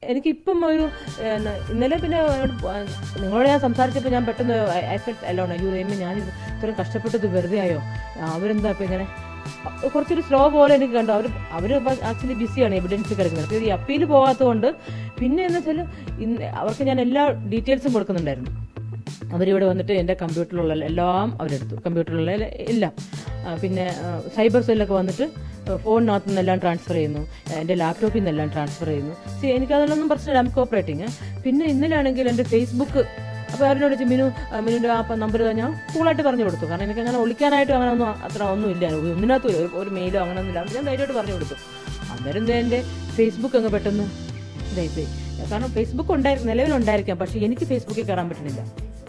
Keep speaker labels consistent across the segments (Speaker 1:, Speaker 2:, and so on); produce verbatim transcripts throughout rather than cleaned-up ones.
Speaker 1: എനിക്കിപ്പം ഒരു ഇന്നലെ പിന്നെ നിങ്ങളോട് ഞാൻ സംസാരിച്ചപ്പോൾ ഞാൻ പെട്ടെന്ന് എഫക്ട് അല്ലോണം അയ്യോ ദൈവമേ ഞാൻ ഇത്രയും കഷ്ടപ്പെട്ടത് വെറുതെ ആയോ, അവരെന്താ ഇപ്പം ഇങ്ങനെ കുറച്ചൊരു സ്ലോ പോലെ എനിക്ക് കണ്ടു. അവർ അവർ ആക്ച്വലി ബിസിയാണ് എവിഡൻസ് കിടക്കുന്നത്. ഈ അപ്പീൽ പോകാത്തത് കൊണ്ട് പിന്നെ എന്ന് വെച്ചാൽ ഇന്ന് അവർക്ക് ഞാൻ എല്ലാ ഡീറ്റെയിൽസും കൊടുക്കുന്നുണ്ടായിരുന്നു. അവരിവിടെ വന്നിട്ട് എൻ്റെ കമ്പ്യൂട്ടറിലുള്ള എല്ലാം അവരെടുത്തു, കമ്പ്യൂട്ടറിലുള്ള എല്ലാം. പിന്നെ സൈബർ സെല്ലൊക്കെ വന്നിട്ട് ഫോണിനകത്തു നിന്നെല്ലാം ട്രാൻസ്ഫർ ചെയ്യുന്നു, എൻ്റെ ലാപ്ടോപ്പിൽ നിന്നെല്ലാം ട്രാൻസ്ഫർ ചെയ്യുന്നു. സി എനിക്കതിലൊന്നും പ്രശ്നമില്ല, ഐ എം കോപ്പറേറ്റിങ്. പിന്നെ ഇന്നലെയാണെങ്കിൽ എൻ്റെ ഫേസ്ബുക്ക്, അപ്പോൾ അവരോട് ചോദിച്ചു മിനു മിനുവിൻ്റെ ആ നമ്പർ ഞാൻ കൂളായിട്ട് പറഞ്ഞു കൊടുത്തു. കാരണം എനിക്ക് അങ്ങനെ ഒളിക്കാനായിട്ട് അങ്ങനെ ഒന്നും അത്ര ഒന്നും ഇല്ല, ഒന്നിനകത്ത് ഒരു മെയിലോ അങ്ങനെ ഒന്നുമില്ല. ഞാൻ ധൈര്യമായിട്ട് പറഞ്ഞു കൊടുത്തു. അന്നേരം എന്താ എൻ്റെ ഫേസ്ബുക്ക് അങ്ങ് പെട്ടെന്ന് ഇതായിപ്പോയി. കാരണം ഫേസ്ബുക്ക് ഉണ്ടായിരിക്കും, നിലവിലുണ്ടായിരിക്കാം, പക്ഷേ എനിക്ക് ഫേസ്ബുക്കിൽ കയറാൻ പറ്റുന്നില്ല.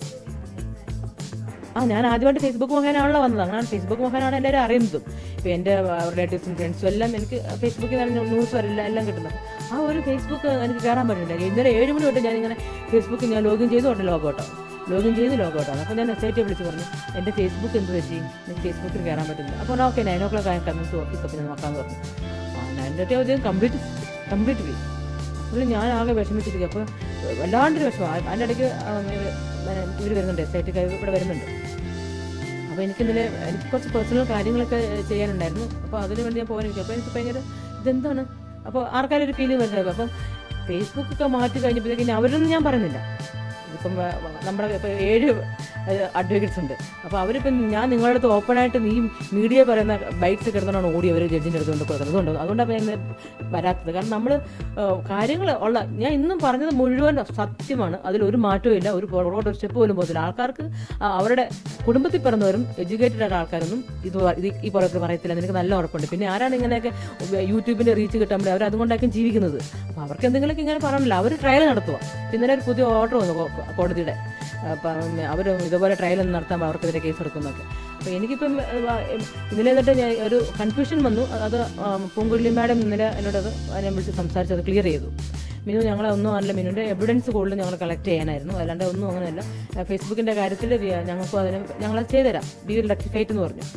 Speaker 1: ആ ഞാൻ ആദ്യമായിട്ട് ഫേസ്ബുക്ക് മുഖേനാണല്ലോ വന്നത്. അങ്ങനെ ഫേസ്ബുക്ക് മുഖേനാണ് എല്ലാവരും അറിയുന്നതും. ഇപ്പോൾ എൻ്റെ റിലേറ്റീവ്സും ഫ്രണ്ട്സും എല്ലാം എനിക്ക് ഫേസ്ബുക്കിൽ നിന്ന് ന്യൂസ് വരെല്ല എല്ലാം കിട്ടുന്നത്. ആ ഒരു ഫേസ്ബുക്ക് എനിക്ക് കയറാൻ പറ്റുന്നില്ല. ഇന്നലെ ഏഴ് മണി തൊട്ട് ഞാനിങ്ങനെ ഫേസ്ബുക്കിൽ ഞാൻ ലോഗിൻ ചെയ്തുകൊണ്ട് ലോഗൗട്ടോ ലോഗിൻ ചെയ്ത് ലോഗൗട്ടാണ്. അപ്പോൾ ഞാൻ എസ് ഐ ടി വിളിച്ച് പറഞ്ഞു എൻ്റെ ഫേസ്ബുക്ക് എന്ത് പറ്റി, എനിക്ക് ഫേസ്ബുക്കിൽ കയറാൻ പറ്റുന്നില്ല. അപ്പോൾ ഓക്കെ നയൻ ഓ ക്ലോക്ക് ആയ കമ്മ്യൂണിറ്റി ഓഫീസ് അപ്പോൾ ഞാൻ നോക്കാമെന്ന് പറഞ്ഞു. ആ നയൻ തേർട്ടി ആവുമ്പോൾ കംപ്ലീറ്റ് കംപ്ലീറ്റ് പോയി. അപ്പോൾ ഞാൻ ആകെ വിഷമിച്ചിരിക്കും. അപ്പോൾ വല്ലാണ്ടൊരു വിഷമം. അതിൻ്റെ ഇടയ്ക്ക് ഇവർ വരുന്നുണ്ട്, എസ് ഐ ടിക്കാർ ഇവിടെ വരുന്നുണ്ട്. അപ്പോൾ എനിക്കിന്നലെ എനിക്ക് കുറച്ച് പേഴ്സണൽ കാര്യങ്ങളൊക്കെ ചെയ്യാനുണ്ടായിരുന്നു. അപ്പോൾ അതിന് വേണ്ടി ഞാൻ പോകാനിരിക്കും. അപ്പോൾ എനിക്ക് ഭയങ്കര ഇതെന്താണ്, അപ്പോൾ ആർക്കാരും ഒരു ഫീലിംഗ് വരുന്നത്. അപ്പം ഫേസ്ബുക്കൊക്കെ മാറ്റി കഴിഞ്ഞപ്പോഴത്തേക്കും അവരൊന്നും ഞാൻ പറയുന്നില്ല. ഇപ്പം നമ്മുടെ ഇപ്പോൾ ഏഴ് അഡ്വക്കേറ്റ്സ് ഉണ്ട്. അപ്പോൾ അവരിപ്പം ഞാൻ നിങ്ങളുടെ അടുത്ത് ഓപ്പണായിട്ട് ഈ മീഡിയ പറയുന്ന ബൈറ്റ്സ് കിടന്നാണ് ഓടി അവർ ജഡ്ജിൻ്റെ അടുത്ത് കൊണ്ട് കൊടുക്കുന്നത്. അതുകൊണ്ട് അതുകൊണ്ടാണ് ഞാൻ വരാത്തത്. കാരണം നമ്മൾ കാര്യങ്ങൾ ഉള്ള ഞാൻ ഇന്നും പറഞ്ഞത് മുഴുവൻ സത്യമാണ്, അതിലൊരു മാറ്റവും ഇല്ല, ഒരു പുറകോട്ട് ഒരു സ്റ്റെപ്പ് പോലും പോകത്തില്ല. ആൾക്കാർക്ക് അവരുടെ കുടുംബത്തിൽ പിറന്നവരും എഡ്യൂക്കേറ്റഡ് ആയ ആൾക്കാരൊന്നും ഇത് ഇത് ഈ പുറത്ത് പറയത്തില്ല, എനിക്ക് നല്ല ഉറപ്പുണ്ട്. പിന്നെ ആരാണ് ഇങ്ങനെയൊക്കെ യൂട്യൂബിൻ്റെ റീച്ച് കിട്ടുമ്പോൾ അവർ അതുകൊണ്ടായിരിക്കും ജീവിക്കുന്നത്. അപ്പോൾ അവർക്ക് എന്തെങ്കിലുമൊക്കെ ഇങ്ങനെ പറയണില്ല, അവർ ട്രയൽ നടത്തുക. ഇന്നലെ ഒരു പുതിയ ഓർഡർ വന്നു കോടതിയുടെ, അപ്പം അവർ ഇതുപോലെ ട്രയൽ ഒന്നും നടത്താൻ അവർക്കെതിരെ കേസ് എടുക്കുന്നൊക്കെ. അപ്പോൾ എനിക്കിപ്പം ഇന്നലെ എന്നിട്ട് ഞാൻ ഒരു കൺഫ്യൂഷൻ വന്നു. അത് പൂങ്കുഴലി മാഡം ഇന്നലെ എന്നോടത് ഞാൻ വിളിച്ച് സംസാരിച്ച് അത് ക്ലിയർ ചെയ്തു. മിനു ഞങ്ങളെ ഒന്നും അല്ല, മിനുവിൻ്റെ എവിഡൻസ് കൂടുതൽ ഞങ്ങൾ കളക്ട് ചെയ്യാനായിരുന്നു, അല്ലാണ്ട് ഒന്നും അങ്ങനെയല്ല. ഫേസ്ബുക്കിൻ്റെ കാര്യത്തിൽ ഞങ്ങൾക്കും അതിന് ഞങ്ങളത് ചെയ്തുതരാം, വി വിൽ റെക്ടിഫൈറ്റ് എന്ന് പറഞ്ഞു.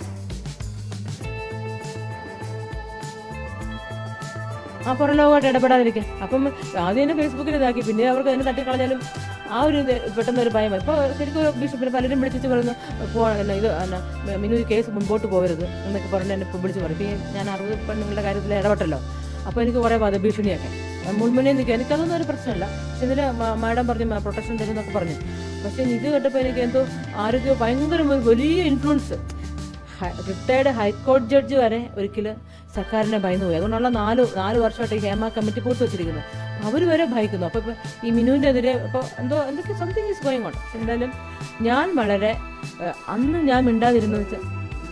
Speaker 1: ആ പുറലോകമായിട്ട് ഇടപെടാതിരിക്കുക. അപ്പം ആദ്യം തന്നെ ഫേസ്ബുക്കിൽ ഇതാക്കി, പിന്നെ അവർക്ക് അതിനെ തട്ടിക്കളഞ്ഞാലും ആ ഒരു ഇത് പെട്ടെന്നൊരു ഭയം. ഇപ്പോൾ ശരിക്കും ബിഷപ്പിന് പലരും വിളിച്ചിട്ട് പറയുന്നു പോകണം, ഇത് എന്നാ മിനു ഈ കേസ് മുമ്പോട്ട് പോകരുത് എന്നൊക്കെ പറഞ്ഞ് എന്നെ വിളിച്ച് പറയും. ഇപ്പം ഞാൻ അറുപത് പെണ്ണുങ്ങളുടെ കാര്യത്തിൽ ഇടപെട്ടല്ലോ, അപ്പോൾ എനിക്ക് കുറേ വധഭീഷണിയൊക്കെ മുൾമുന്നേ നിൽക്കുക. എനിക്കതൊന്നും ഒരു പ്രശ്നമല്ല. പക്ഷെ ഇതിൽ മാഡം പറഞ്ഞു പ്രൊട്ടക്ഷൻ തരുമെന്നൊക്കെ പറഞ്ഞു. പക്ഷേ ഇത് കേട്ടപ്പോൾ എനിക്ക് എന്തോ ആരോഗ്യം ഭയങ്കര വലിയ ഇൻഫ്ലുവൻസ്. റിട്ടയർഡ് ഹൈക്കോടതി ജഡ്ജ് വരെ ഒരിക്കലും സർക്കാരിനെ ഭയന്നു പോയി. അതുകൊണ്ടുള്ള നാല് നാല് വർഷമായിട്ട് ഈ ഹേമ കമ്മിറ്റി പൂർത്തി വെച്ചിരിക്കുന്നു. അവർ വരെ ഭയക്കുന്നു. അപ്പോൾ ഇപ്പോൾ ഈ മിനുവിൻ്റെ എതിരെ ഇപ്പോൾ എന്തോ എന്തൊക്കെ സംതിങ് ഈസ് ഗോയിങ് ഓൺ. എന്തായാലും ഞാൻ വളരെ അന്ന് ഞാൻ മിണ്ടാതിരുന്നു വെച്ചാൽ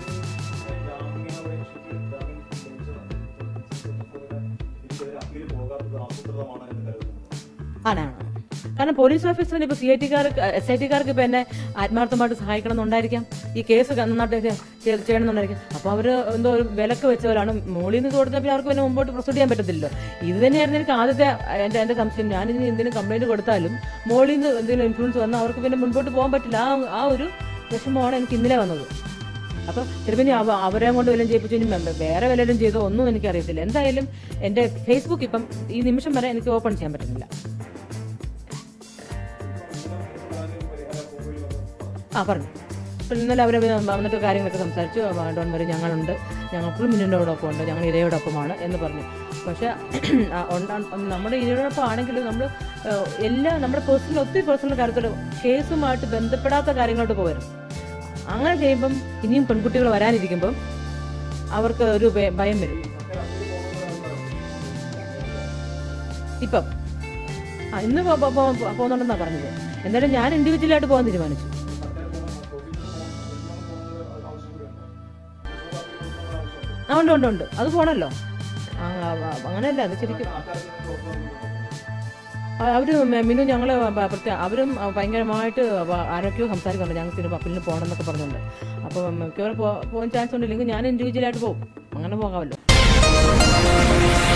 Speaker 1: ആണാണ്. കാരണം പോലീസ് ഓഫീസറിന് ഇപ്പോൾ സി ഐ ടിക്കാർക്ക് എസ് ഐ ടിക്കാർക്ക് ഇപ്പോൾ എന്നെ ആത്മാർത്ഥമായിട്ട് സഹായിക്കണം എന്നുണ്ടായിരിക്കാം, ഈ കേസ് നന്നായിട്ട് ചെയ്യണമെന്നുണ്ടായിരിക്കും. അപ്പോൾ അവർ എന്തോ ഒരു വിലക്ക് വെച്ചവരാണ്. മോളിൽ നിന്ന് കൊടുത്താൽ പിന്നെ അവർക്ക് പിന്നെ മുമ്പോട്ട് പ്രൊസീഡ് ചെയ്യാൻ പറ്റത്തില്ലല്ലോ. ഇത് തന്നെയായിരുന്നു എനിക്ക് ആദ്യത്തെ എൻ്റെ എൻ്റെ സംശയം. ഞാനിനി എന്തെങ്കിലും കംപ്ലയിൻറ്റ് കൊടുത്താലും മോളിൽ നിന്ന് എന്തെങ്കിലും ഇൻഫ്ലുവൻസ് വന്നാൽ അവർക്ക് പിന്നെ മുൻപോട്ട് പോകാൻ പറ്റില്ല. ആ ആ ഒരു വിഷമമാണ് എനിക്ക് ഇന്നലെ വന്നത്. അപ്പോൾ ചിലപ്പോൾ ഇനി അവ അവരെ കൊണ്ട് വല്ലതും ചെയ്യിപ്പിച്ചു, ഇനി വേറെ വല്ലതും ചെയ്തോ ഒന്നും എനിക്കറിയത്തില്ല. എന്തായാലും എൻ്റെ ഫേസ്ബുക്ക് ഇപ്പം ഈ നിമിഷം വരെ എനിക്ക് ഓപ്പൺ ചെയ്യാൻ പറ്റുന്നില്ല. ആ പറഞ്ഞു. അപ്പോൾ ഇന്നലെ അവർ വന്നിട്ട് കാര്യങ്ങളൊക്കെ സംസാരിച്ചു. ഡോൺ വരെ ഞങ്ങളുണ്ട്, ഞങ്ങൾക്കും മിന്നുവിനോടൊപ്പം ഉണ്ട്, ഞങ്ങൾ ഇരയോടൊപ്പമാണ് എന്ന് പറഞ്ഞു. പക്ഷേ നമ്മുടെ ഇരയോടൊപ്പം ആണെങ്കിലും നമ്മൾ എല്ലാ നമ്മുടെ പേഴ്സണൽ ഒത്തിരി പേഴ്സണൽ കാര്യത്തോട് കേസുമായിട്ട് ബന്ധപ്പെടാത്ത കാര്യങ്ങളോട്ട് പോകരുത്. അങ്ങനെ ചെയ്യുമ്പം ഇനിയും പെൺകുട്ടികൾ വരാനിരിക്കുമ്പം അവർക്ക് ഒരു ഭയം വരും. ഇപ്പം ആ ഇന്ന് പോകുന്നുണ്ടെന്നാണ് പറഞ്ഞത്. എന്തായാലും ഞാൻ ഇൻഡിവിജ്വലായിട്ട് പോകാൻ തീരുമാനിച്ചു. ആ ഉണ്ട് ഉണ്ട് ഉണ്ട് അത് പോകണമല്ലോ. അങ്ങനെയല്ല, അത് ശരിക്കും അവർ മിനു ഞങ്ങൾ പ്രത്യേക അവരും ഭയങ്കരമായിട്ട് ആരൊക്കെയോ സംസാരിക്കുന്നുണ്ട് ഞങ്ങൾക്ക് അപ്പീലിന് പോകണം എന്നൊക്കെ പറഞ്ഞുകൊണ്ട്. അപ്പോൾ മിക്കവാറും പോകാൻ ചാൻസ് ഉണ്ടില്ലെങ്കിൽ ഞാൻ ഇൻഡിവിജ്വലായിട്ട് പോകും. അങ്ങനെ പോകാമല്ലോ.